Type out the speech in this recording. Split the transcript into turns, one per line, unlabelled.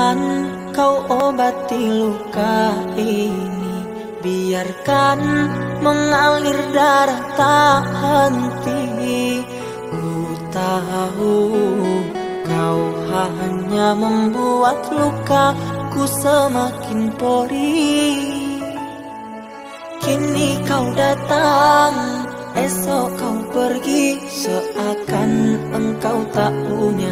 Biarkan kau obati luka ini, biarkan mengalir darah tak henti. Ku tahu kau hanya membuat lukaku semakin perih. Kini kau datang, esok kau pergi, seakan engkau tak punya